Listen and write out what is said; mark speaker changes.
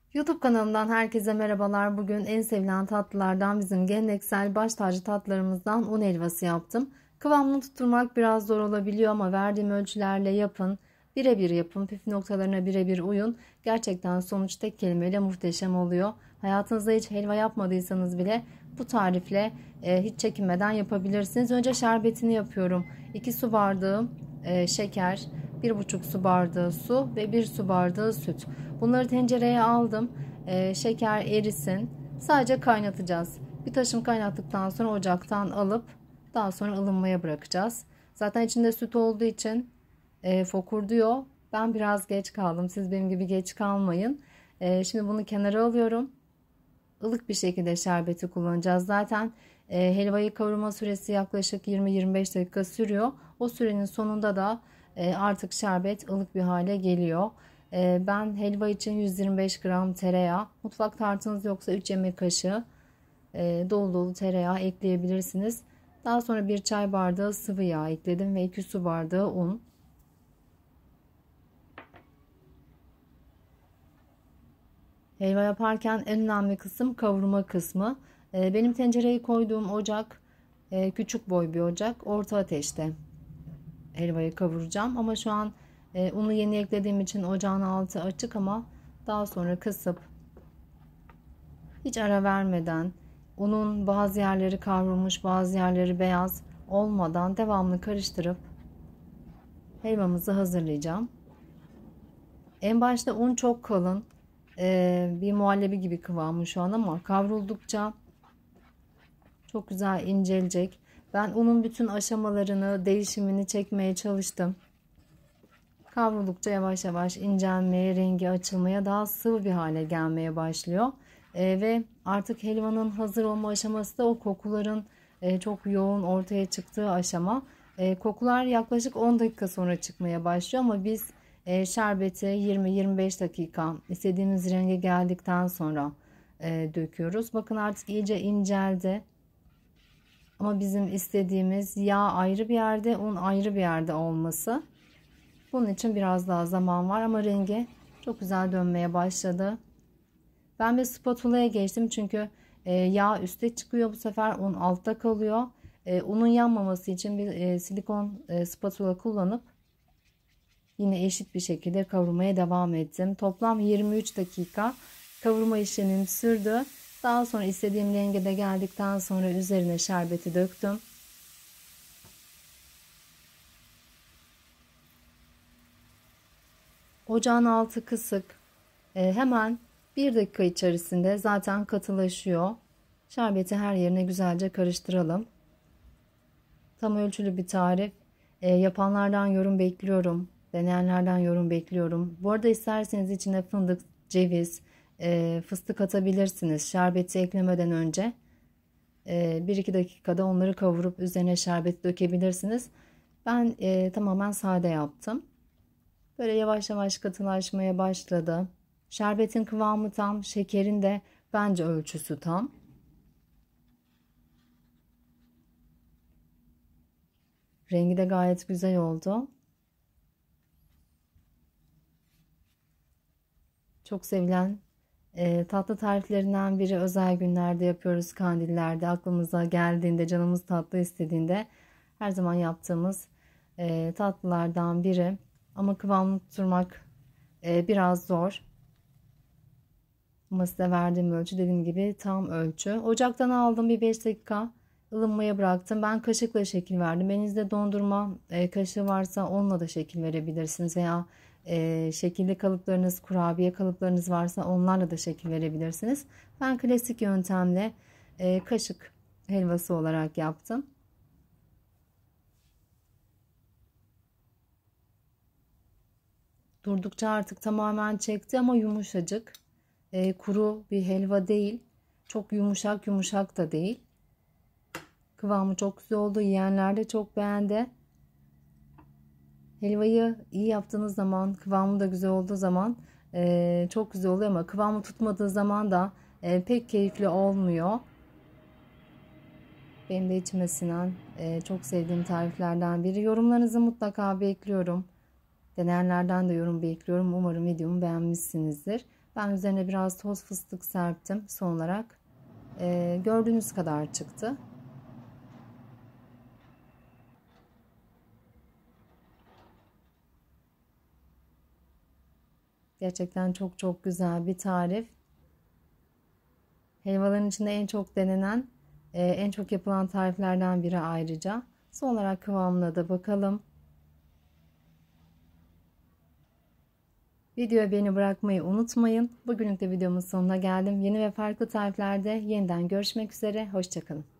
Speaker 1: YouTube kanalımdan herkese merhabalar. Bugün en sevilen tatlılardan bizim geleneksel baş tacı tatlılarımızdan un helvası yaptım. Kıvamını tutturmak biraz zor olabiliyor ama verdiğim ölçülerle yapın. Birebir yapın. Püf noktalarına birebir uyun. Gerçekten sonuç tek kelimeyle muhteşem oluyor. Hayatınızda hiç helva yapmadıysanız bile bu tarifle hiç çekinmeden yapabilirsiniz. Önce şerbetini yapıyorum. 2 su bardağı şeker, 1,5 su bardağı su ve 1 su bardağı süt. Bunları tencereye aldım. Şeker erisin. Sadece kaynatacağız. Bir taşım kaynattıktan sonra ocaktan alıp daha sonra ılınmaya bırakacağız. Zaten içinde süt olduğu için fokurduyor. Ben biraz geç kaldım. Siz benim gibi geç kalmayın. Şimdi bunu kenara alıyorum. Ilık bir şekilde şerbeti kullanacağız. Zaten helvayı kavurma süresi yaklaşık 20-25 dakika sürüyor. O sürenin sonunda da artık şerbet ılık bir hale geliyor. Ben helva için 125 gram tereyağı, mutfak tartınız yoksa 3 yemek kaşığı dolu dolu tereyağı ekleyebilirsiniz. Daha sonra 1 çay bardağı sıvı yağ ekledim ve 2 su bardağı un. Helva yaparken en önemli kısım kavurma kısmı. Benim tencereyi koyduğum ocak küçük boy bir ocak. Orta ateşte helvayı kavuracağım. Ama şu an unu yeni eklediğim için ocağın altı açık ama daha sonra kısıp hiç ara vermeden unun bazı yerleri kavrulmuş bazı yerleri beyaz olmadan devamlı karıştırıp helvamızı hazırlayacağım. En başta un çok kalın. Bir muhallebi gibi kıvamı şu an ama kavruldukça çok güzel incelecek. Ben unun bütün aşamalarını, değişimini çekmeye çalıştım. Kavruldukça yavaş yavaş incelmeye, rengi açılmaya, daha sıvı bir hale gelmeye başlıyor. Ve artık helvanın hazır olma aşaması da o kokuların çok yoğun ortaya çıktığı aşama. Kokular yaklaşık 10 dakika sonra çıkmaya başlıyor ama biz şerbeti 20-25 dakika istediğimiz renge geldikten sonra döküyoruz. Bakın artık iyice inceldi. Ama bizim istediğimiz yağ ayrı bir yerde, un ayrı bir yerde olması. Bunun için biraz daha zaman var ama rengi çok güzel dönmeye başladı. Ben bir spatula'ya geçtim çünkü yağ üste çıkıyor, bu sefer un altta kalıyor. Unun yanmaması için bir silikon spatula kullanıp yine eşit bir şekilde kavurmaya devam ettim. Toplam 23 dakika kavurma işlemim sürdü. Daha sonra istediğim renge geldikten sonra üzerine şerbeti döktüm. Ocağın altı kısık. Hemen 1 dakika içerisinde zaten katılaşıyor. Şerbeti her yerine güzelce karıştıralım. Tam ölçülü bir tarif. Yapanlardan yorum bekliyorum. Deneyenlerden yorum bekliyorum. Bu arada isterseniz içine fındık, ceviz, fıstık atabilirsiniz. Şerbeti eklemeden önce 1-2 dakikada onları kavurup üzerine şerbeti dökebilirsiniz. Ben tamamen sade yaptım. Böyle yavaş yavaş katılaşmaya başladı. Şerbetin kıvamı tam, şekerin de bence ölçüsü tam. Rengi de gayet güzel oldu. Çok sevilen tatlı tariflerinden biri, özel günlerde yapıyoruz, kandillerde, aklımıza geldiğinde, canımız tatlı istediğinde her zaman yaptığımız tatlılardan biri. Ama kıvamını tutturmak biraz zor. Ama size verdiğim ölçü dediğim gibi tam ölçü. Ocaktan aldım, bir 5 dakika ılınmaya bıraktım. Ben kaşıkla şekil verdim. Elinizde dondurma kaşığı varsa onunla da şekil verebilirsiniz. Veya şekilli kalıplarınız, kurabiye kalıplarınız varsa onlarla da şekil verebilirsiniz. Ben klasik yöntemle kaşık helvası olarak yaptım. Durdukça artık tamamen çekti ama yumuşacık. Kuru bir helva değil. Çok yumuşak yumuşak da değil. Kıvamı çok güzel oldu. Yiyenler de çok beğendi. Helvayı iyi yaptığınız zaman, kıvamı da güzel olduğu zaman çok güzel oluyor ama kıvamı tutmadığı zaman da pek keyifli olmuyor. Benim de içime sinen çok sevdiğim tariflerden biri. Yorumlarınızı mutlaka bekliyorum. Deneyenlerden de yorum bekliyorum. Umarım videomu beğenmişsinizdir. Ben üzerine biraz toz fıstık serptim son olarak. Gördüğünüz kadar çıktı. Gerçekten çok çok güzel bir tarif. Helvaların içinde en çok denenen, en çok yapılan tariflerden biri ayrıca. Son olarak kıvamına da bakalım. Videoya beğeni bırakmayı unutmayın. Bugünlük de videomun sonuna geldim. Yeni ve farklı tariflerde yeniden görüşmek üzere. Hoşça kalın.